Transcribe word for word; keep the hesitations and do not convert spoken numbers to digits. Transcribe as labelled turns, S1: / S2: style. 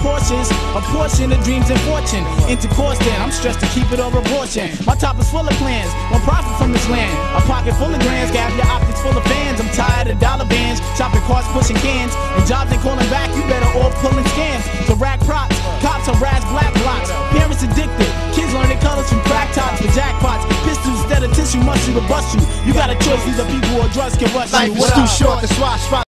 S1: Porsches, a portion of dreams and fortune. Intercourse then, I'm stressed to keep it over abortion. My top is full of plans, want profit from this land. A pocket full of grands, got your optics full of fans. I'm tired of dollar bands, shopping carts, pushing cans. And jobs ain't calling back, you better off pulling scams. So rack props, cops harass black blocks. Parents addicted, kids learning colors from crack tops to jackpots. Pistols instead of tissue, muscle to bust you. You got a choice, either people or drugs can rush you.
S2: Life is too short, that's why I strive